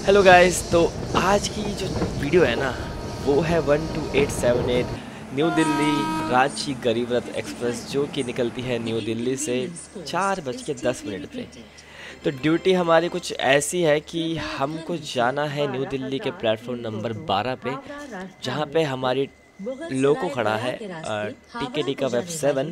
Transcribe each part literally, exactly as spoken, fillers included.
Hello guys, तो आज की जो वीडियो है ना वो है one two eight seven eight New Delhi Ranchi Garib Rath express, जो कि निकलती है न्यू दिल्ली से चार बज के दस मिनट पे। तो ड्यूटी हमारी कुछ ऐसी है कि हमको जाना है न्यू दिल्ली के प्लेटफॉर्म नंबर बारह पे, जहाँ पे हमारी लोको खड़ा है टीकेडी का वेब सेवन,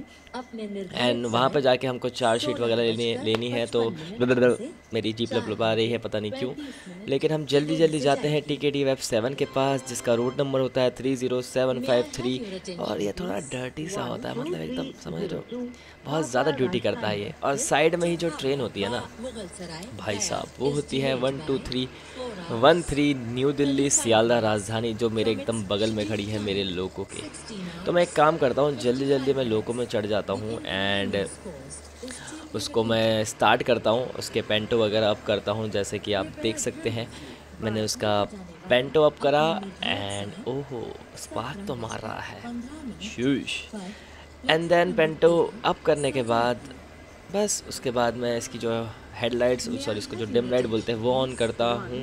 एंड वहाँ पर जाके हमको चार्ज शीट वगैरह लेनी लेनी है। तो मेरी जीप लपलपा रही है, पता नहीं क्यों, लेकिन हम जल्दी जल्दी जाते हैं टीकेडी वेब सेवन के पास, जिसका रूट नंबर होता है three zero seven five three. और ये थोड़ा डर्टी सा होता है, मतलब एकदम समझ रहे हो, बहुत ज़्यादा ड्यूटी करता है ये। और साइड में ही जो ट्रेन होती है ना भाई साहब, वो होती है one two three one three New Delhi Sealdah Rajdhani, जो मेरे एकदम बगल में खड़ी है मेरे लोको के। तो मैं एक काम करता हूँ, जल्दी जल्दी मैं लोको में चढ़ जाता हूँ एंड उसको मैं स्टार्ट करता हूँ, उसके पेंटो वगैरह अप करता हूँ। जैसे कि आप देख सकते हैं मैंने उसका पेंटो अप करा एंड ओहो स्पार्क तो मार रहा है शूश। एंड देन पेंटो अप करने के बाद बस उसके बाद मैं इसकी जो हेडलाइट्स सॉरी इसको जो डिम लाइट बोलते हैं वो ऑन करता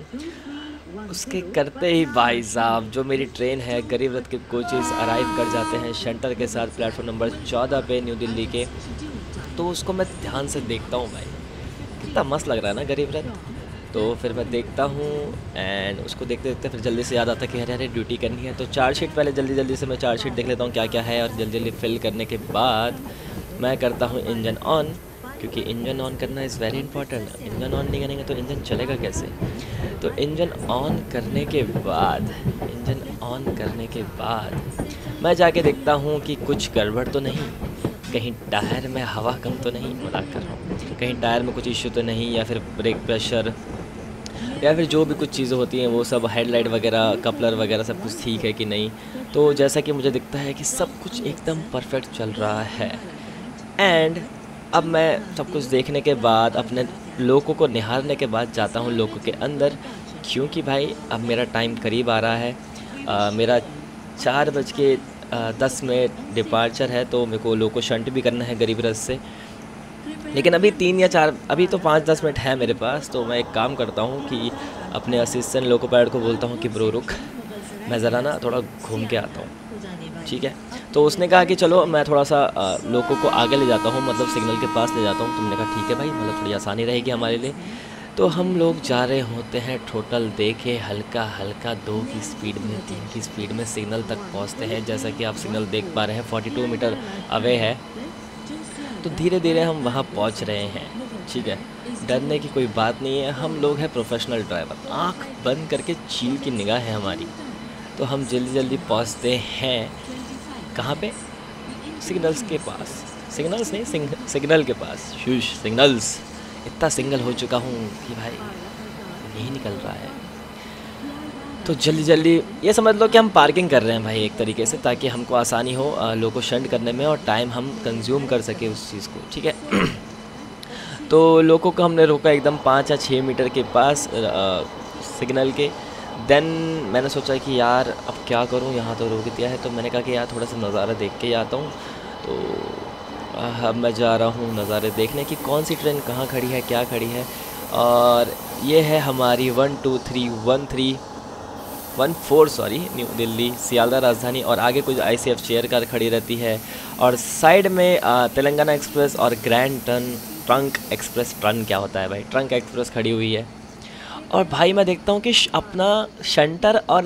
हूँ। उसके करते ही भाई साहब जो मेरी ट्रेन है गरीब रथ के कोचेस अराइव कर जाते हैं शंटर के साथ प्लेटफॉर्म नंबर चौदह पे न्यू दिल्ली के। तो उसको मैं ध्यान से देखता हूँ, भाई कितना मस्त लग रहा है ना गरीब रथ। तो फिर मैं देखता हूँ एंड उसको देखते देखते फिर जल्दी से याद आता कि अरे अरे ड्यूटी करनी है। तो चार्ज शीट पहले जल्दी जल्दी से मैं चार्ज शीट देख लेता हूँ क्या क्या है, और जल्दी जल्दी फिल करने के बाद मैं करता हूँ इंजन ऑन, क्योंकि इंजन ऑन करना is very important. Engine on नहीं करेंगे तो इंजन चलेगा कैसे। तो इंजन ऑन करने के बाद इंजन ऑन करने के बाद मैं जाके देखता हूँ कि कुछ गड़बड़ तो नहीं, कहीं टायर में हवा कम तो नहीं, मजाक कर रहा हूँ, कहीं टायर में कुछ इश्यू तो नहीं, या फिर ब्रेक प्रेशर या फिर जो भी कुछ चीज़ें होती हैं वो सब, हेडलाइट वगैरह कपलर वगैरह सब कुछ ठीक है कि नहीं। तो जैसा कि मुझे दिखता है कि सब कुछ एकदम परफेक्ट चल रहा है। एंड अब मैं सब कुछ देखने के बाद अपने लोको को निहारने के बाद जाता हूँ लोको के अंदर, क्योंकि भाई अब मेरा टाइम करीब आ रहा है। आ, मेरा चार बज के दस में डिपार्चर है, तो मेरे को लोको शंट भी करना है गरीब रथ से। लेकिन अभी तीन या चार अभी तो पाँच दस मिनट है मेरे पास। तो मैं एक काम करता हूँ कि अपने असिस्टेंट लोको पायलट को बोलता हूँ कि ब्रो रुक, मैं ज़रा ना थोड़ा घूम के आता हूँ, ठीक है। तो उसने कहा कि चलो मैं थोड़ा सा लोको को आगे ले जाता हूँ, मतलब सिग्नल के पास ले जाता हूँ। तुमने कहा ठीक है भाई, मतलब थोड़ी आसानी रहेगी हमारे लिए। तो हम लोग जा रहे होते हैं टोटल देखे हल्का हल्का दो की स्पीड में, तीन की स्पीड में सिग्नल तक पहुंचते हैं। जैसा कि आप सिग्नल देख पा रहे हैं बयालीस मीटर अवे है, तो धीरे धीरे हम वहां पहुंच रहे हैं, ठीक है। डरने की कोई बात नहीं है, हम लोग हैं प्रोफेशनल ड्राइवर, आंख बंद करके चील की निगाह है हमारी। तो हम जल्दी जल्दी पहुँचते हैं कहाँ पे, सिग्नल्स के पास, सिग्नल्स नहीं सिंग, सिग्नल के पास, शूश सिग्नल्स। इतना सिंगल हो चुका हूँ कि भाई नहीं निकल रहा है। तो जल्दी जल्दी ये समझ लो कि हम पार्किंग कर रहे हैं भाई एक तरीके से, ताकि हमको आसानी हो लोको शंट करने में और टाइम हम कंज्यूम कर सके उस चीज़ को, ठीक है। तो लोको को हमने रोका एकदम पाँच या छः मीटर के पास आ, सिग्नल के। देन मैंने सोचा कि यार अब क्या करूं, यहाँ तो रोक दिया है। तो मैंने कहा कि यार थोड़ा सा नज़ारा देख के आता हूँ। तो अब मैं जा रहा हूँ नज़ारे देखने की, कौन सी ट्रेन कहाँ खड़ी है, क्या खड़ी है। और ये है हमारी one two three one three one four sorry New Delhi Sealdah Rajdhani, और आगे कुछ I C F chair car खड़ी रहती है, और साइड में आ, तेलंगाना एक्सप्रेस और grand turn trunk express, trunk क्या होता है भाई, ट्रंक एक्सप्रेस खड़ी हुई है। और भाई मैं देखता हूँ कि अपना शंटर और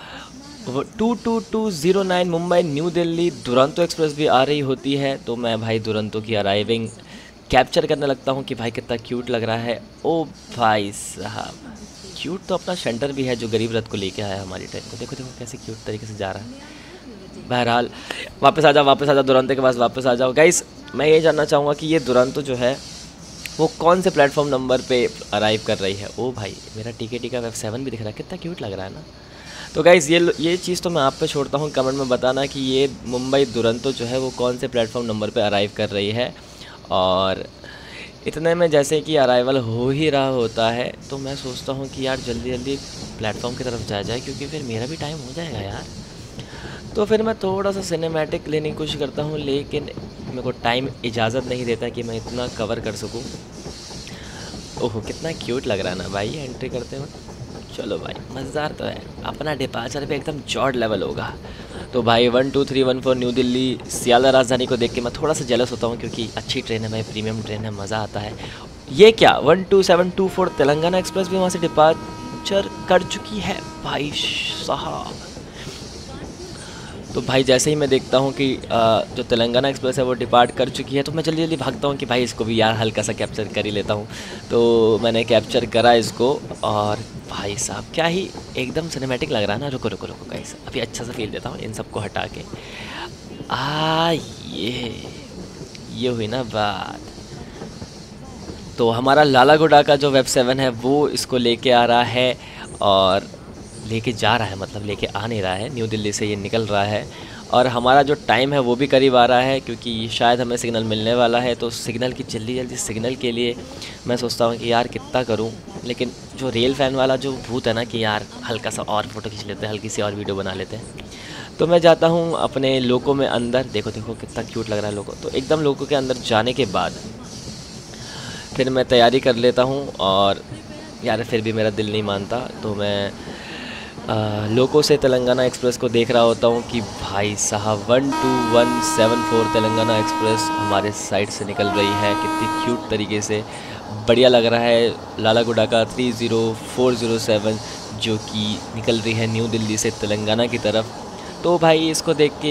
two two two zero nine Mumbai New Delhi Duronto express भी आ रही होती है। तो मैं भाई दुरंतो की अराइविंग कैप्चर करने लगता हूँ कि भाई कितना क्यूट लग रहा है। ओ भाई साहब क्यूट तो अपना शंटर भी है जो गरीब रथ को लेके आया हमारी ट्रेन को। देखो देखो कैसे क्यूट तरीके से जा रहा है। बहरहाल वापस आ जाओ वापस आ जाओ दुरंतो के पास वापस आ जाओ। गाइस मैं ये जानना चाहूँगा कि ये दुरंतो जो है वो कौन से प्लेटफॉर्म नंबर पे अराइव कर रही है। ओ भाई मेरा टीकेटी का वेब सेवन भी दिख रहा है, कितना क्यूट लग रहा है ना। तो गाइज़ ये ये चीज़ तो मैं आप पे छोड़ता हूँ, कमेंट में बताना कि ये मुंबई दुरंतो जो है वो कौन से प्लेटफॉर्म नंबर पे अराइव कर रही है। और इतने में जैसे कि अराइवल हो ही रहा होता है तो मैं सोचता हूँ कि यार जल्दी जल्दी प्लेटफॉर्म की तरफ जा जाए, क्योंकि फिर मेरा भी टाइम हो जाएगा यार। तो फिर मैं थोड़ा सा सिनेमैटिक लेने की कोशिश करता हूँ, लेकिन मेरे को टाइम इजाज़त नहीं देता कि मैं इतना कवर कर सकूँ। ओहो कितना क्यूट लग रहा है ना भाई एंट्री करते वक्त, चलो भाई मज़ेदार तो है, अपना डिपार्चर भी एकदम जॉर्ड लेवल होगा। तो भाई one two three one four New Delhi Sealdah Rajdhani को देख के मैं थोड़ा सा जेलस होता हूँ, क्योंकि अच्छी ट्रेन है भाई, प्रीमियम ट्रेन है, मज़ा आता है। ये क्या one two seven two four Telangana express भी वहाँ से डिपार्चर कर चुकी है भाई साहब। तो भाई जैसे ही मैं देखता हूँ कि जो तेलंगाना एक्सप्रेस है वो डिपार्ट कर चुकी है, तो मैं जल्दी जल्दी भागता हूँ कि भाई इसको भी यार हल्का सा कैप्चर कर ही लेता हूँ। तो मैंने कैप्चर करा इसको, और भाई साहब क्या ही एकदम सिनेमैटिक लग रहा है ना। रुको रुको रुको गाइस, अभी अच्छा सा फील देता हूँ इन सबको हटा के। आ ये ये हुई ना बात। तो हमारा लाला गुडा का जो वेब सेवन है वो इसको लेके आ रहा है, और लेके जा रहा है, मतलब लेके आ नहीं रहा है, न्यू दिल्ली से ये निकल रहा है। और हमारा जो टाइम है वो भी करीब आ रहा है, क्योंकि शायद हमें सिग्नल मिलने वाला है। तो सिग्नल की जल्दी जल्दी सिग्नल के लिए मैं सोचता हूँ कि यार कितना करूँ, लेकिन जो रेल फ़ैन वाला जो भूत है ना कि यार हल्का सा और फ़ोटो खींच लेते हैं, हल्की सी और वीडियो बना लेते हैं। तो मैं जाता हूँ अपने लोको में अंदर। देखो देखो कितना क्यूट लग रहा है लोको। तो एकदम लोको के अंदर जाने के बाद फिर मैं तैयारी कर लेता हूँ, और यार फिर भी मेरा दिल नहीं मानता। तो मैं आ, लोको से तेलंगाना एक्सप्रेस को देख रहा होता हूँ कि भाई साहब one two one seven four Telangana express हमारे साइड से निकल रही है, कितनी क्यूट तरीके से, बढ़िया लग रहा है। लाला गुडा का three zero four zero seven जो कि निकल रही है न्यू दिल्ली से तेलंगाना की तरफ। तो भाई इसको देख के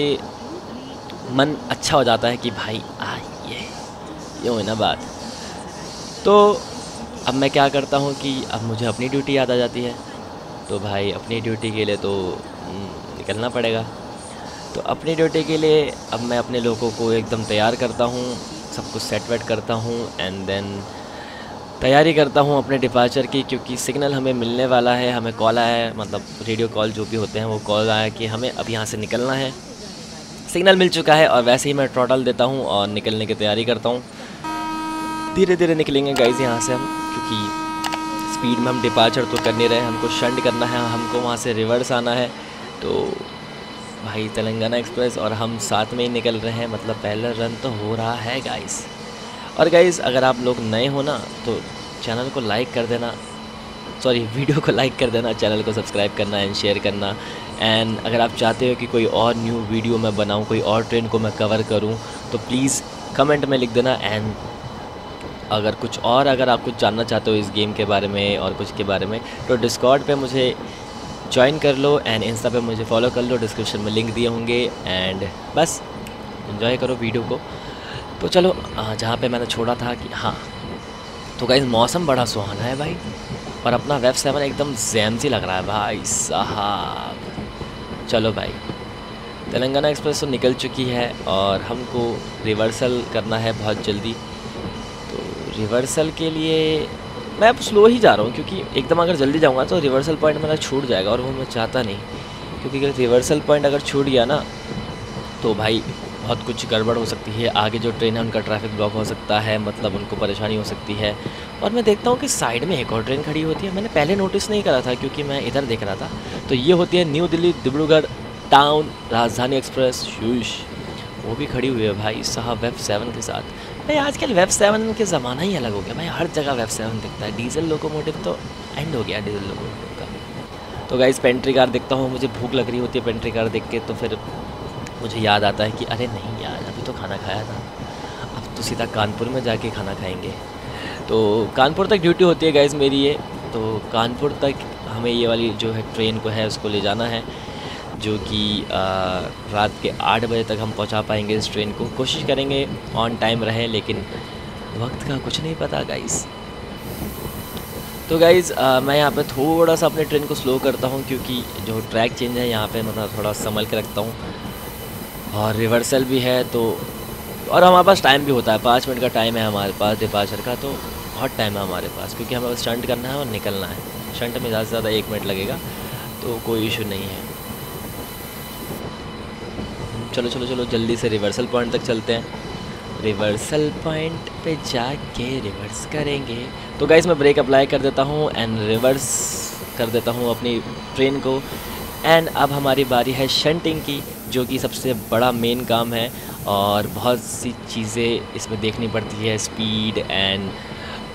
मन अच्छा हो जाता है कि भाई आ ये ये हो ना बात। तो अब मैं क्या करता हूँ कि अब मुझे अपनी ड्यूटी याद आ जाती है। तो भाई अपनी ड्यूटी के लिए तो निकलना पड़ेगा। तो अपनी ड्यूटी के लिए अब मैं अपने लोगों को एकदम तैयार करता हूँ, सब कुछ सेट वेट करता हूँ, एंड देन तैयारी करता हूँ अपने डिपार्चर की, क्योंकि सिग्नल हमें मिलने वाला है। हमें कॉल आया है, मतलब रेडियो कॉल जो भी होते हैं वो कॉल आया कि हमें अब यहाँ से निकलना है। सिग्नल मिल चुका है, और वैसे ही मैं ट्रॉटल देता हूँ और निकलने की तैयारी करता हूँ। धीरे धीरे निकलेंगे गाइज यहाँ से हम, क्योंकि स्पीड में हम डिपार्चर तो कर नहीं रहे, हमको शंट करना है, हमको वहाँ से रिवर्स आना है। तो भाई तेलंगाना एक्सप्रेस और हम साथ में ही निकल रहे हैं, मतलब पहला रन तो हो रहा है गाइस। और गाइस अगर आप लोग नए हो ना तो चैनल को लाइक कर देना, सॉरी वीडियो को लाइक कर देना, चैनल को सब्सक्राइब करना एंड शेयर करना। एंड अगर आप चाहते हो कि कोई और न्यू वीडियो मैं बनाऊँ, कोई और ट्रेन को मैं कवर करूँ, तो प्लीज़ कमेंट में लिख देना। एंड अगर कुछ और अगर आप कुछ जानना चाहते हो इस गेम के बारे में और कुछ के बारे में, तो डिस्कॉर्ड पे मुझे ज्वाइन कर लो, एंड इंस्टा पे मुझे फॉलो कर लो, डिस्क्रिप्शन में लिंक दिए होंगे। एंड बस एंजॉय करो वीडियो को। तो चलो जहाँ पे मैंने छोड़ा था कि हाँ, तो गाइस मौसम बड़ा सुहाना है भाई, और अपना वेब सेवन एकदम जैम सी लग रहा है भाई साहब। चलो भाई तेलंगाना एक्सप्रेस तो निकल चुकी है, और हमको रिवर्सल करना है बहुत जल्दी। रिवर्सल के लिए मैं अब स्लो ही जा रहा हूँ, क्योंकि एकदम अगर जल्दी जाऊँगा तो रिवर्सल पॉइंट मेरा छूट जाएगा, और वो मैं चाहता नहीं। क्योंकि अगर रिवर्सल पॉइंट अगर छूट गया ना तो भाई बहुत कुछ गड़बड़ हो सकती है। आगे जो ट्रेन है उनका ट्रैफिक ब्लॉक हो सकता है, मतलब उनको परेशानी हो सकती है। और मैं देखता हूँ कि साइड में एक और ट्रेन खड़ी होती है, मैंने पहले नोटिस नहीं करा था क्योंकि मैं इधर देख रहा था। तो ये होती है न्यू दिल्ली डिब्रूगढ़ टाउन राजधानी एक्सप्रेस, शूश वो भी खड़ी हुई है भाई साहब वेब सेवन के साथ। भाई आजकल वेब सेवन के ज़माना ही अलग हो गया भाई, हर जगह वेब सेवन दिखता है। डीजल लोकोमोटिव तो एंड हो गया डीजल लोकोमोटिव का। तो गाइस पेंट्री कार देखता हूँ, मुझे भूख लग रही होती है पेंट्री कार देख के, तो फिर मुझे याद आता है कि अरे नहीं यार अभी तो खाना खाया था, अब तो सीधा कानपुर में जाके खाना खाएंगे। तो कानपुर तक ड्यूटी होती है गाइस मेरी ये, तो कानपुर तक हमें ये वाली जो है ट्रेन को है उसको ले जाना है, जो कि रात के आठ बजे तक हम पहुंचा पाएंगे इस ट्रेन को। कोशिश करेंगे ऑन टाइम रहे, लेकिन वक्त का कुछ नहीं पता गाइस। तो गाइस मैं यहाँ पे थोड़ा सा अपने ट्रेन को स्लो करता हूँ, क्योंकि जो ट्रैक चेंज है यहाँ पे मतलब थोड़ा संभल के रखता हूँ, और रिवर्सल भी है। तो और हमारे पास टाइम भी होता है, पाँच मिनट का टाइम है हमारे पास डिपार्चर का, तो बहुत टाइम है हमारे पास, क्योंकि हमें बस स्टंट करना है और निकलना है। स्टंट में ज़्यादा से ज़्यादा एक मिनट लगेगा, तो कोई इशू नहीं है। चलो चलो चलो जल्दी से रिवर्सल पॉइंट तक चलते हैं। रिवर्सल पॉइंट पे जाके रिवर्स करेंगे। तो गाइस मैं ब्रेक अप्लाई कर देता हूँ एंड रिवर्स कर देता हूँ अपनी ट्रेन को। एंड अब हमारी बारी है शंटिंग की, जो कि सबसे बड़ा मेन काम है, और बहुत सी चीज़ें इसमें देखनी पड़ती है, स्पीड एंड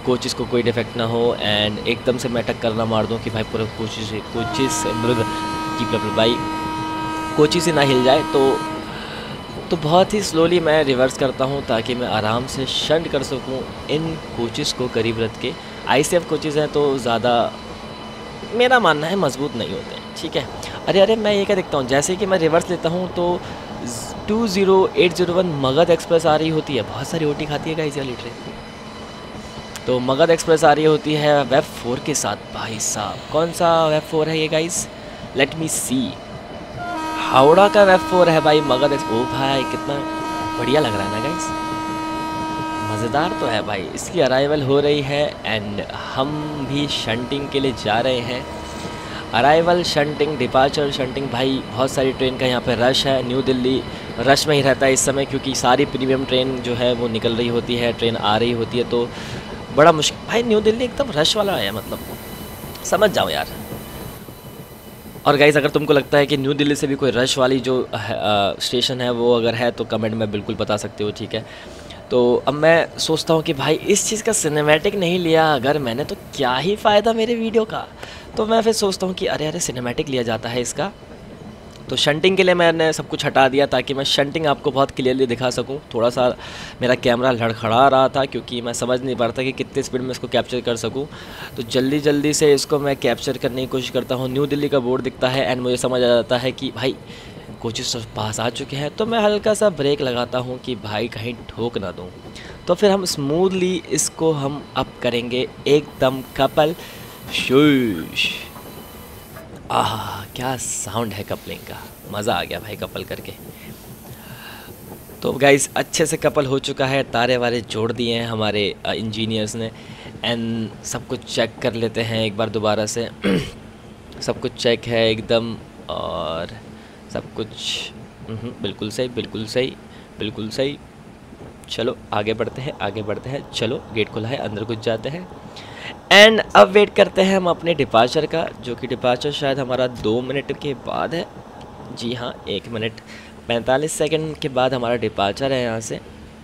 कोचिस को कोई डिफेक्ट ना हो एंड एकदम से मैं टक्कर ना मार दूँ कि भाई पूरा कोचिस कोचिस जी भाई कोचिस ही ना हिल जाए। तो तो बहुत ही स्लोली मैं रिवर्स करता हूँ ताकि मैं आराम से शंट कर सकूँ इन कोचिस को गरीब रथ के। आई सी एफ कोचिस हैं तो ज़्यादा मेरा मानना है मजबूत नहीं होते हैं, ठीक है। अरे अरे मैं ये क्या देखता हूँ, जैसे कि मैं रिवर्स लेता हूँ तो two zero eight zero one Magadh express आ रही होती है, बहुत सारी ओटी खाती है गाइस वाली ट्रेन। तो मगध एक्सप्रेस आ रही होती है वेब फोर के साथ। भाई साहब कौन सा वेब फोर है ये guys, let me see. Howrah का वेब फोर है भाई मगध एक्सप्रेस। ओ भाई कितना बढ़िया लग रहा है ना गाइस, मज़ेदार तो है भाई। इसकी अराइवल हो रही है एंड हम भी शंटिंग के लिए जा रहे हैं। अराइवल शंटिंग डिपार्चर शंटिंग, भाई बहुत सारी ट्रेन का यहाँ पे रश है। न्यू दिल्ली रश में ही रहता है इस समय क्योंकि सारी प्रीमियम ट्रेन जो है वो निकल रही होती है, ट्रेन आ रही होती है, तो बड़ा मुश्किल। भाई न्यू दिल्ली एकदम रश वाला है, मतलब समझ जाओ यार। और गाइज़ अगर तुमको लगता है कि न्यू दिल्ली से भी कोई रश वाली जो आ, स्टेशन है वो अगर है तो कमेंट में बिल्कुल बता सकते हो, ठीक है। तो अब मैं सोचता हूँ कि भाई इस चीज़ का सिनेमैटिक नहीं लिया अगर मैंने तो क्या ही फ़ायदा मेरे वीडियो का। तो मैं फिर सोचता हूँ कि अरे अरे सिनेमैटिक लिया जाता है इसका। तो शंटिंग के लिए मैंने सब कुछ हटा दिया ताकि मैं शंटिंग आपको बहुत क्लियरली दिखा सकूं। थोड़ा सा मेरा कैमरा लड़खड़ा रहा था क्योंकि मैं समझ नहीं पा रहा था कि कितने स्पीड में इसको कैप्चर कर सकूं। तो जल्दी जल्दी से इसको मैं कैप्चर करने की कोशिश करता हूं। न्यू दिल्ली का बोर्ड दिखता है एंड मुझे समझ आ जाता है कि भाई कोचिस पास आ चुके हैं, तो मैं हल्का सा ब्रेक लगाता हूँ कि भाई कहीं ठोक ना दूँ। तो फिर हम स्मूथली इसको हम अप करेंगे एकदम कपल शूश। आह क्या साउंड है कपलिंग का, मज़ा आ गया भाई कपल करके। तो गाइस अच्छे से कपल हो चुका है, तारे वारे जोड़ दिए हैं हमारे इंजीनियर्स ने एंड सब कुछ चेक कर लेते हैं एक बार दोबारा से। सब कुछ चेक है एकदम और सब कुछ बिल्कुल सही बिल्कुल सही बिल्कुल सही। चलो आगे बढ़ते हैं आगे बढ़ते हैं। चलो गेट खुला है, अंदर कुछ जाते हैं एंड अब वेट करते हैं हम अपने डिपार्चर का, जो कि डिपार्चर शायद हमारा दो मिनट के बाद है। जी हाँ, एक मिनट पैंतालीस सेकंड के बाद हमारा डिपार्चर है यहाँ से।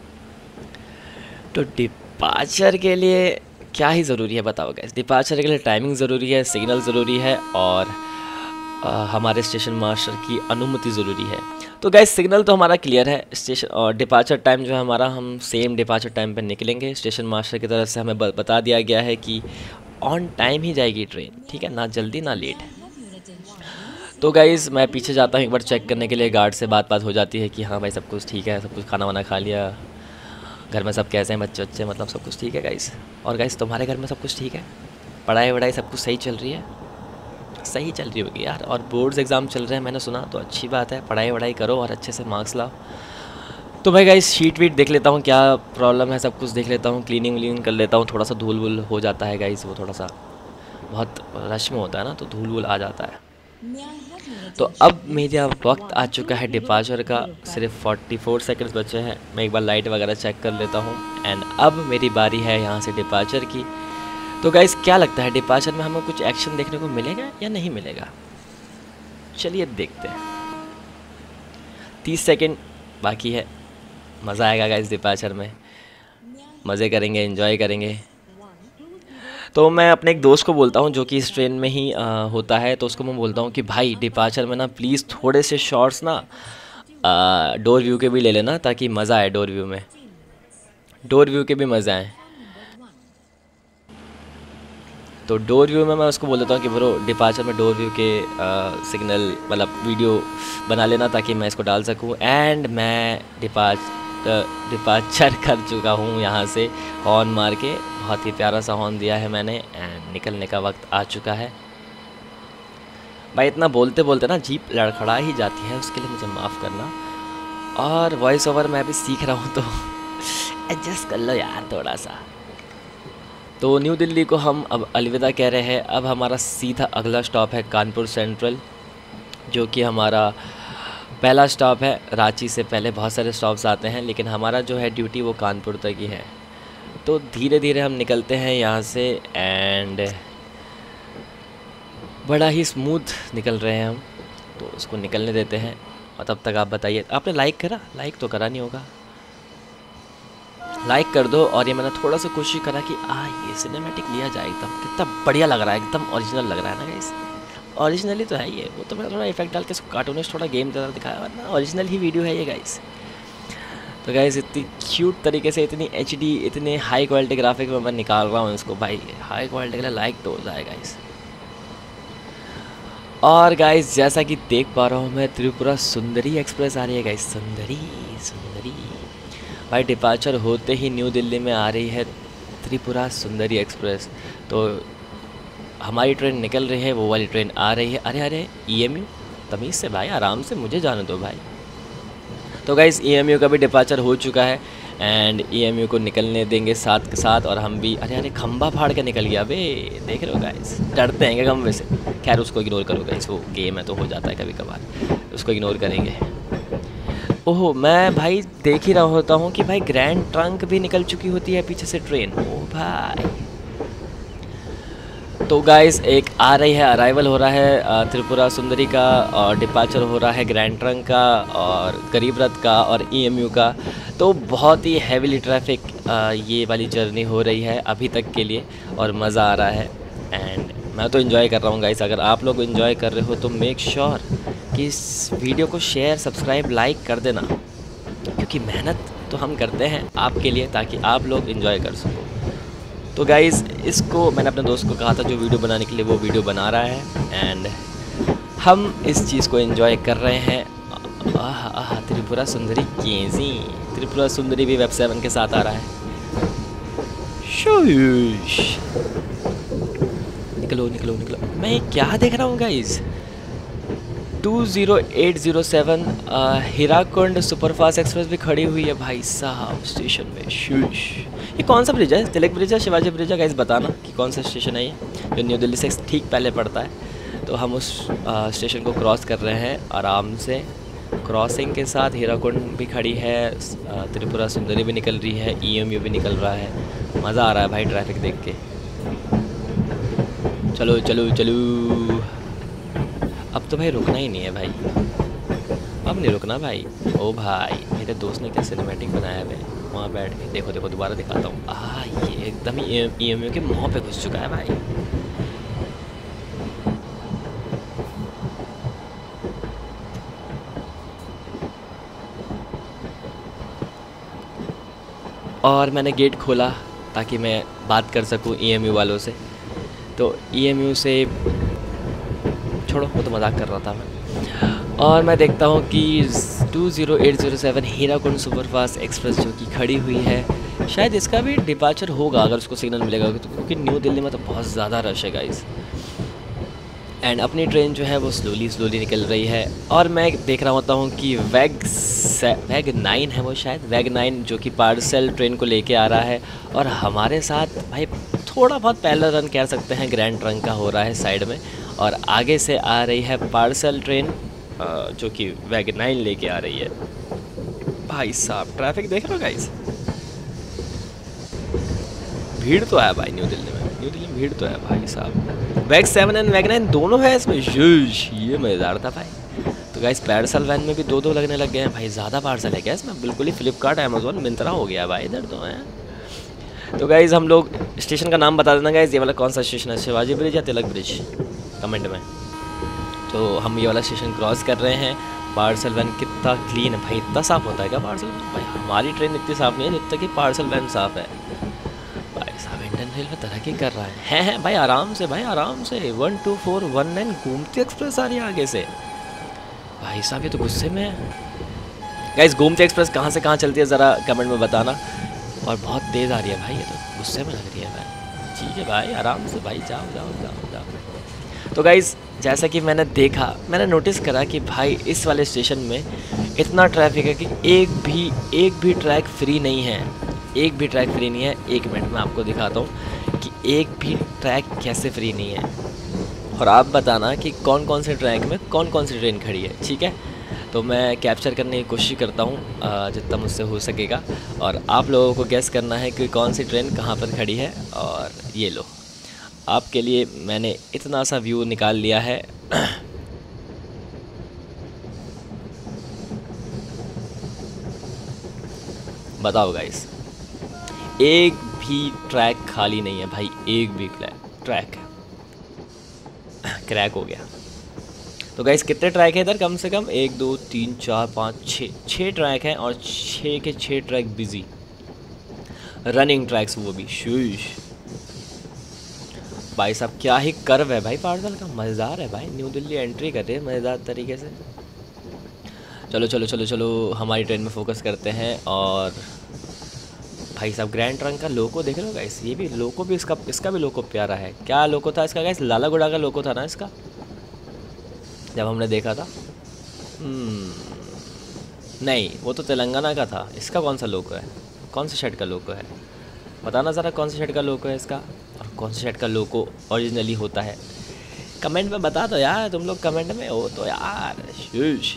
तो डिपार्चर के लिए क्या ही ज़रूरी है बताओ गाइस। डिपार्चर के लिए टाइमिंग ज़रूरी है, सिग्नल ज़रूरी है और आ, हमारे स्टेशन मास्टर की अनुमति ज़रूरी है। तो गाइस सिग्नल तो हमारा क्लियर है, स्टेशन और डिपार्चर टाइम जो है हमारा, हम सेम डिपार्चर टाइम पर निकलेंगे। स्टेशन मास्टर की तरफ से हमें बता दिया गया है कि ऑन टाइम ही जाएगी ट्रेन, ठीक है, ना जल्दी ना लेट। तो गाइस मैं पीछे जाता हूँ एक बार चेक करने के लिए। गार्ड से बात बात हो जाती है कि हाँ भाई सब कुछ ठीक है, सब कुछ खाना वाना खा लिया, घर में सब कैसे हैं, बच्चे बच्चे मतलब सब कुछ ठीक है गाइस। और गाइस तुम्हारे घर में सब कुछ ठीक है, पढ़ाई वढ़ाई सब कुछ सही चल रही है? सही चल रही होगी यार, और बोर्ड्स एग्ज़ाम चल रहे हैं मैंने सुना, तो अच्छी बात है, पढ़ाई वढ़ाई करो और अच्छे से मार्क्स लाओ। तो मैं गाइस शीट वीट देख लेता हूँ क्या प्रॉब्लम है, सब कुछ देख लेता हूँ, क्लीनिंग व्लीनिंग कर लेता हूँ। थोड़ा सा धूल वूल हो जाता है गाइस, वो थोड़ा सा बहुत रश में होता है ना, तो धूल वूल आ जाता है। तो अब मेरा वक्त आ चुका है डिपार्चर का, सिर्फ चौवालीस सेकंड्स बचे हैं। मैं एक बार लाइट वगैरह चेक कर लेता हूँ एंड अब मेरी बारी है यहाँ से डिपार्चर की। तो गाइस क्या लगता है डिपार्चर में हमें कुछ एक्शन देखने को मिलेगा या नहीं मिलेगा? चलिए देखते हैं। तीस सेकंड बाकी है, मज़ा आएगा गाइस डिपार्चर में, मज़े करेंगे, एंजॉय करेंगे। तो मैं अपने एक दोस्त को बोलता हूँ जो कि इस ट्रेन में ही आ, होता है, तो उसको मैं बोलता हूँ कि भाई डिपार्चर में ना प्लीज़ थोड़े से शॉट्स ना आ, डोर व्यू के भी ले लेना ताकि मज़ा आए, डोर व्यू में डोर व्यू के भी मज़ा आए। तो डोर व्यू में मैं उसको बोल देता हूँ कि ब्रो डिपार्चर में डोर व्यू के आ, सिग्नल मतलब वीडियो बना लेना ताकि मैं इसको डाल सकूँ। एंड मैं डिपार्चर डिपार्चर कर चुका हूँ यहाँ से हॉर्न मार के, बहुत ही प्यारा सा हॉर्न दिया है मैंने एंड निकलने का वक्त आ चुका है। भाई इतना बोलते बोलते ना जीप लड़खड़ा ही जाती है, उसके लिए मुझे माफ़ करना। और वॉइस ओवर मैं भी सीख रहा हूँ तो एडजस्ट कर लो यार थोड़ा सा। तो न्यू दिल्ली को हम अब अलविदा कह रहे हैं। अब हमारा सीधा अगला स्टॉप है कानपुर सेंट्रल, जो कि हमारा पहला स्टॉप है। रांची से पहले बहुत सारे स्टॉप्स आते हैं लेकिन हमारा जो है ड्यूटी वो कानपुर तक ही है। तो धीरे धीरे हम निकलते हैं यहाँ से एंड बड़ा ही स्मूथ निकल रहे हैं हम, तो उसको निकलने देते हैं। और तब तक आप बताइए, आपने लाइक करा? लाइक तो करा नहीं होगा। लाइक कर दो। और ये मैंने थोड़ा सा कोशिश करा कि आ ये सिनेमैटिक लिया जाए, एकदम कितना बढ़िया लग रहा है, एकदम ओरिजिनल लग रहा है ना गाइस। ओरिजिनली तो है ये, वो तो मैं थोड़ा इफेक्ट डाल के कार्टूनिस्ट थोड़ा गेम तरह दिखाया, वरना ओरिजिनल ही वीडियो है ये गाइस। तो गाइस इतनी क्यूट तरीके से, इतनी एच डी, इतने हाई क्वालिटी ग्राफिक में मैं निकाल रहा हूँ इसको भाई। हाई क्वालिटी के लिए लाइक तो हो जाए गाइस। और गाइस जैसा कि देख पा रहा हूँ मैं, त्रिपुरा सुंदरी एक्सप्रेस आ रही है गाइस। सुंदरी सुंदरी भाई, डिपार्चर होते ही न्यू दिल्ली में आ रही है त्रिपुरा सुंदरी एक्सप्रेस। तो हमारी ट्रेन निकल रही है, वो वाली ट्रेन आ रही है। अरे अरे ई एम यू, तमीज़ से भाई, आराम से मुझे जाने दो भाई। तो गाइस ई एम यू का भी डिपार्चर हो चुका है एंड ई एम यू को निकलने देंगे साथ के साथ। और हम भी, अरे अरे खंबा फाड़ के निकल गया बे, देख रहे हो गाइस, डरते हैं क्या खंबे से? खैर उसको इग्नोर करो गाइस, वो गेम है तो हो जाता है कभी कभार, उसको इग्नोर करेंगे। ओहो, मैं भाई देख ही रहा होता हूँ कि भाई ग्रैंड ट्रंक भी निकल चुकी होती है पीछे से ट्रेन। ओ भाई, तो गाइस एक आ रही है, अराइवल हो रहा है त्रिपुरा सुंदरी का, और डिपार्चर हो रहा है ग्रैंड ट्रंक का और गरीब रथ का और ई एम यू का। तो बहुत ही हैवीली ट्रैफिक ये वाली जर्नी हो रही है अभी तक के लिए, और मज़ा आ रहा है एंड मैं तो इन्जॉय कर रहा हूँ गाइस। अगर आप लोग इन्जॉय कर रहे हो तो मेक श्योर कि इस वीडियो को शेयर, सब्सक्राइब, लाइक कर देना, क्योंकि मेहनत तो हम करते हैं आपके लिए ताकि आप लोग इन्जॉय कर सको। तो गाइज़ इसको मैंने अपने दोस्त को कहा था जो वीडियो बनाने के लिए, वो वीडियो बना रहा है एंड हम इस चीज़ को एंजॉय कर रहे हैं। आह आह, त्रिपुरा सुंदरी केजी, त्रिपुरा सुंदरी भी वेब सेवन के साथ आ रहा है। शूश, निकलो निकलो निकलो। मैं क्या देख रहा हूँ guys, two zero eight zero seven Hirakud superfast express भी खड़ी हुई है भाई साहब स्टेशन में। शूश, ये कौन सा ब्रिज है? तिलक ब्रिज है, शिवाजी ब्रिज है गाइस? बताना कि कौन सा स्टेशन है ये, जो न्यू दिल्ली से ठीक पहले पड़ता है। तो हम उस आ, स्टेशन को क्रॉस कर रहे हैं आराम से। क्रॉसिंग के साथ हीराकुंड भी खड़ी है, त्रिपुरा सुंदरी भी निकल रही है, ई एम यू भी निकल रहा है। मज़ा आ रहा है भाई ट्रैफिक देख के। चलो चलो चलो, अब तो भाई रुकना ही नहीं है भाई, अब नहीं रुकना भाई। ओ भाई, मेरे दोस्त ने क्या सिनेमैटिक बनाया है वहाँ बैठ के, देखो देखो दोबारा दिखाता हूँ। आ ये एकदम ही ई एम यू के मुँह पे घुस चुका है भाई। और मैंने गेट खोला ताकि मैं बात कर सकूँ ई एम यू वालों से। तो ई एम यू से छोड़ो, वो तो मजाक कर रहा था मैं। और मैं देखता हूँ कि two zero eight zero seven Hirakud superfast express जो कि खड़ी हुई है, शायद इसका भी डिपार्चर होगा अगर उसको सिग्नल मिलेगा, क्योंकि न्यू दिल्ली में तो बहुत ज़्यादा रश है गाइस। एंड अपनी ट्रेन जो है वो स्लोली स्लोली निकल रही है। और मैं देख रहा होता हूँ कि वैग वैग नाइन है वो, शायद वैग नाइन जो कि पार्सल ट्रेन को लेके आ रहा है। और हमारे साथ भाई थोड़ा बहुत पहला रन कह सकते हैं ग्रैंड ट्रंक का हो रहा है साइड में, और आगे से आ रही है पार्सल ट्रेन जो कि वैग नाइन लेके आ रही है। भाई साहब ट्रैफिक देख रहे हो गाइस, भीड़ तो है भाई न्यू दिल्ली में, न्यू दिल्ली में भीड़ तो है भाई साहब। वैग सेवन एंड वैग नाइन दोनों है इसमें, ये मज़ेदार था भाई। तो गाइस पार्सल वैन में भी दो दो लगने लग गए हैं भाई, ज़्यादा पार्सल है क्या इसमें? बिल्कुल ही फ्लिपकार्ट, अमेज़ोन, मिंत्रा हो गया भाई इधर तो है। तो गाइस हम लोग स्टेशन का नाम बता देना गाइस, ये वाला कौन सा स्टेशन है, शिवाजी ब्रिज या तिलक ब्रिज, कमेंट में। तो हम ये वाला स्टेशन क्रॉस कर रहे हैं। पार्सल वैन कितना क्लीन है भाई, इतना साफ़ होता है क्या पार्सल वैन? भाई हमारी ट्रेन इतनी साफ़ नहीं है जितना कि पार्सल वैन साफ़ है भाई साहब। इंडियन रेलवे तरक्की कर रहा है हैं हैं भाई, आराम से भाई आराम से। One two four one nine Gomti express आ रही है आगे से भाई साहब, ये तो गुस्से में है गाइस। गोमती एक्सप्रेस कहाँ से कहाँ चलती है ज़रा कमेंट में बताना। और बहुत तेज़ आ रही है भाई, ये तो गुस्से में लग रही है भाई। ठीक है भाई, आराम से भाई, जाओ जाओ जाओ जाओ। तो गाइस जैसा कि मैंने देखा, मैंने नोटिस करा कि भाई इस वाले स्टेशन में इतना ट्रैफिक है कि एक भी एक भी ट्रैक फ्री नहीं है, एक भी ट्रैक फ्री नहीं है। एक मिनट में आपको दिखाता हूँ कि एक भी ट्रैक कैसे फ्री नहीं है, और आप बताना कि कौन कौन से ट्रैक में कौन कौन सी ट्रेन खड़ी है, ठीक है? तो मैं कैप्चर करने की कोशिश करता हूँ जितना मुझसे हो सकेगा, और आप लोगों को गेस करना है कि कौन सी ट्रेन कहाँ पर खड़ी है। और ये लो, आपके लिए मैंने इतना सा व्यू निकाल लिया है। बताओ गाइस, एक भी ट्रैक खाली नहीं है भाई, एक भी ट्रैक क्रैक हो गया। तो गाइस कितने ट्रैक है इधर? कम से कम एक दो तीन चार पाँच छः छः ट्रैक हैं और छः के छः ट्रैक बिजी, रनिंग ट्रैक्स वो भी। शीश भाई साहब क्या ही कर्व है भाई पार्सल का, मज़ेदार है भाई। न्यू दिल्ली एंट्री कर रहे हैं मज़ेदार तरीके से। चलो चलो चलो चलो हमारी ट्रेन में फोकस करते हैं। और भाई साहब ग्रैंड ट्रंक का लोको देख रहे हो गाइस, ये भी लोको भी इसका इसका भी लोको प्यारा है। क्या लोको था इसका गाइस? लाला गुड़ा का लोको था ना इसका, जब हमने देखा था। नहीं वो तो तेलंगाना का था। इसका कौन सा लोको है? कौन से शर्ट का लोको है? बताना ज़रा कौन से शर्ट का लोको है इसका, और कौन से शर्ट का लोको ओरिजिनली होता है? कमेंट में बता दो यार, तुम लोग कमेंट में हो तो यार। शीश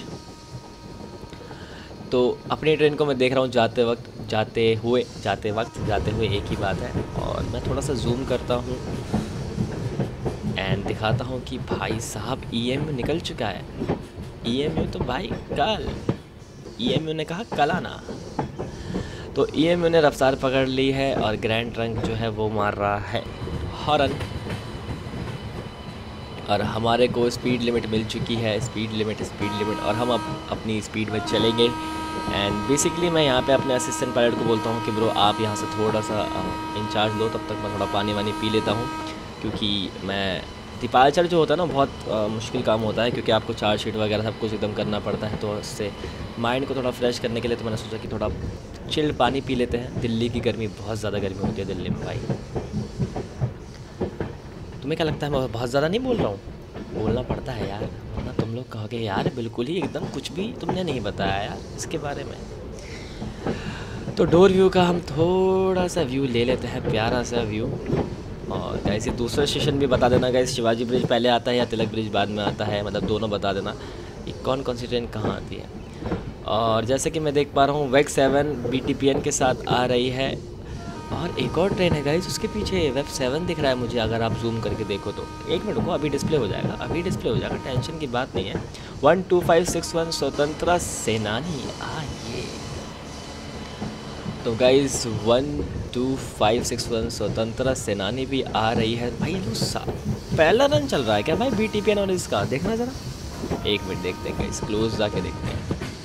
तो अपनी ट्रेन को मैं देख रहा हूँ जाते वक्त जाते हुए जाते वक्त जाते हुए एक ही बात है। और मैं थोड़ा सा जूम करता हूँ एंड दिखाता हूँ कि भाई साहब ईएमयू निकल चुका है। ईएमयू तो भाई कल, ईएमयू ने कहा कल आना। तो ईएमयू ने रफ्तार पकड़ ली है और ग्रैंड ट्रंक जो है वो मार रहा है हॉर्न। और हमारे को स्पीड लिमिट मिल चुकी है, स्पीड लिमिट स्पीड लिमिट और हम अब अपनी स्पीड में चलेंगे। एंड बेसिकली मैं यहाँ पे अपने असिस्टेंट पायलट को बोलता हूँ कि ब्रो आप यहाँ से थोड़ा सा इंचार्ज लो, तब तक मैं थोड़ा पानी वानी पी लेता हूँ। क्योंकि मैं तिपालचर जो होता है ना बहुत आ, मुश्किल काम होता है, क्योंकि आपको चार्ज शीट वगैरह सब कुछ एकदम करना पड़ता है। तो उससे माइंड को थोड़ा फ्रेश करने के लिए तो मैंने सोचा कि थोड़ा चिल्ड पानी पी लेते हैं। दिल्ली की गर्मी बहुत ज़्यादा गर्मी होती है दिल्ली में भाई। तुम्हें क्या लगता है मैं बहुत ज़्यादा नहीं बोल रहा हूँ? बोलना पड़ता है यार, वरना तुम लोग कहोगे यार बिल्कुल ही एकदम कुछ भी तुमने नहीं बताया यार इसके बारे में। तो डोर व्यू का हम थोड़ा सा व्यू ले लेते हैं, प्यारा सा व्यू। और ऐसे दूसरा स्टेशन भी बता देना गाइस, शिवाजी ब्रिज पहले आता है या तिलक ब्रिज बाद में आता है, मतलब दोनों बता देना कि कौन कौन सी ट्रेन कहाँ आती है। और जैसे कि मैं देख पा रहा हूँ वेब seven B T P N के साथ आ रही है। और एक और ट्रेन है गाइस उसके पीछे, वेब सेवन दिख रहा है मुझे अगर आप जूम करके देखो तो। एक मिनट को अभी डिस्प्ले हो जाएगा, अभी डिस्प्ले हो जाएगा, टेंशन की बात नहीं है। One two five six one Swatantrata Senani आइए। तो guys one two five six one Swatantrata Senani भी आ रही है भाई। तो पहला रन चल रहा है क्या भाई बी टी पी एन और इसका? देखना ज़रा, एक मिनट देखते हैं गाइस, क्लोज जाके देखते हैं।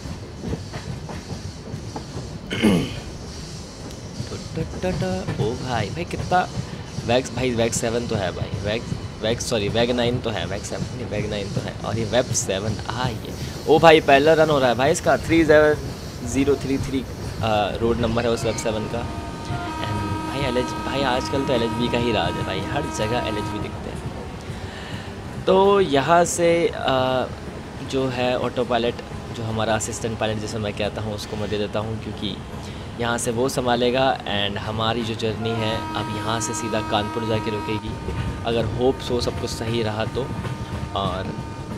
ओ भाई भाई कितना वैक्स भाई, वैग सेवन तो है भाई, वैग वैग सॉरी वैग नाइन तो है, वैग सेवन नहीं वैग नाइन तो है। और ये वेब सेवन आ ये ओ भाई पहला रन हो रहा है भाई इसका। Three seven zero three three road number है उस वेब सेवन का। एंड भाई एल एच भाई आजकल तो एल एच बी का ही राज है भाई, हर जगह एल एच बी दिखते हैं। तो यहाँ से आ, जो है ऑटो पायलट, जो हमारा असिस्टेंट पायलट जिसे मैं कहता हूँ, उसको मैं दे देता हूँ क्योंकि यहाँ से वो संभालेगा। एंड हमारी जो जर्नी है अब यहाँ से सीधा कानपुर जाके रुकेगी, अगर होप सो सब कुछ सही रहा तो। और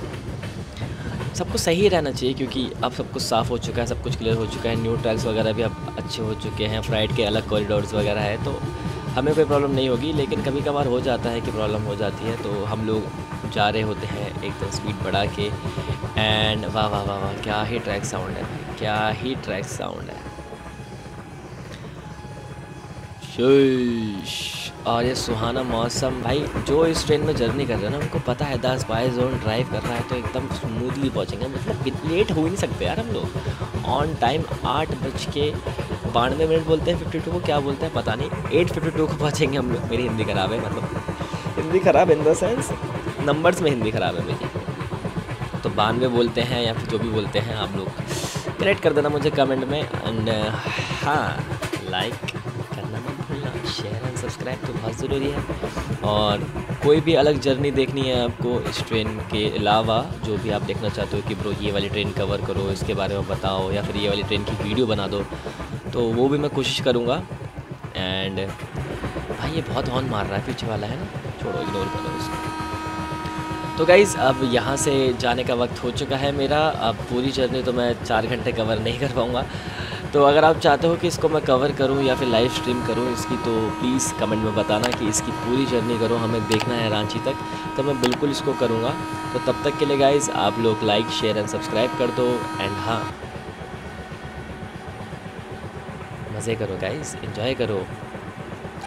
सब कुछ सही रहना चाहिए क्योंकि अब सब कुछ साफ़ हो चुका है, सब कुछ क्लियर हो चुका है। न्यू ट्रैक्स वगैरह भी अब अच्छे हो चुके हैं, फ्राइड के अलग कॉरिडोर्स वगैरह है, तो हमें कोई प्रॉब्लम नहीं होगी। लेकिन कभी कभार हो जाता है कि प्रॉब्लम हो जाती है, तो हम लोग जा रहे होते हैं एकदम स्पीड बढ़ा के। एंड वाह वाह वाह वाह क्या ही ट्रैक साउंड है, क्या ही ट्रैक साउंड है। और ये सुहाना मौसम भाई, जो इस ट्रेन में जर्नी कर रहे हैं ना उनको पता है दस बाई जोन ड्राइव कर रहा है तो एकदम स्मूथली पहुँचेंगे। मतलब लेट हो ही नहीं सकते यार हम लोग। ऑन टाइम आठ बज के बानवे मिनट बोलते हैं, फिफ्टी टू को क्या बोलते हैं पता नहीं, एट फिफ्टी टू को पहुँचेंगे हम लोग। मेरी हिंदी ख़राब है, मतलब हिंदी ख़राब इन द सेंस नंबर्स में हिंदी ख़राब है मेरी। तो बानवे बोलते हैं या फिर जो भी बोलते हैं, आप लोग करेक्ट कर देना मुझे कमेंट में। एंड हाँ लाइक शेयर एंड सब्सक्राइब तो बहुत ज़रूरी है। और कोई भी अलग जर्नी देखनी है आपको इस ट्रेन के अलावा, जो भी आप देखना चाहते हो कि ब्रो ये वाली ट्रेन कवर करो, इसके बारे में बताओ, या फिर ये वाली ट्रेन की वीडियो बना दो, तो वो भी मैं कोशिश करूँगा। एंड भाई ये बहुत हॉर्न मार रहा है पीछे वाला, है ना, छोड़ो इग्नोर करो इसको। तो गाइज़ अब यहाँ से जाने का वक्त हो चुका है मेरा। अब पूरी जर्नी तो मैं चार घंटे कवर नहीं कर पाऊँगा, तो अगर आप चाहते हो कि इसको मैं कवर करूं या फिर लाइव स्ट्रीम करूं इसकी, तो प्लीज़ कमेंट में बताना कि इसकी पूरी जर्नी करो, हमें देखना है रांची तक, तो मैं बिल्कुल इसको करूंगा। तो तब तक के लिए गाइज़ आप लोग लाइक शेयर एंड सब्सक्राइब कर दो। एंड हाँ मज़े करो गाइज़, एंजॉय करो।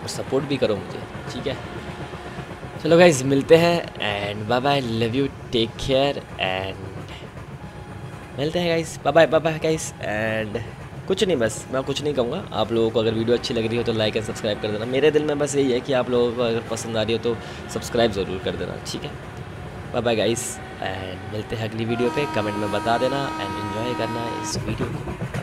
और सपोर्ट भी करो मुझे, ठीक है। चलो गाइज मिलते हैं and bye bye, love you, take care and मिलते हैं guys, bye bye bye bye guys. And कुछ नहीं, बस मैं कुछ नहीं कहूँगा, आप लोगों को अगर वीडियो अच्छी लग रही हो तो लाइक एंड सब्सक्राइब कर देना। मेरे दिल में बस यही है कि आप लोगों को अगर पसंद आ रही हो तो सब्सक्राइब ज़रूर कर देना, ठीक है। बाय बाय गाइस एंड मिलते हैं अगली वीडियो पे। कमेंट में बता देना एंड एंजॉय करना इस वीडियो को।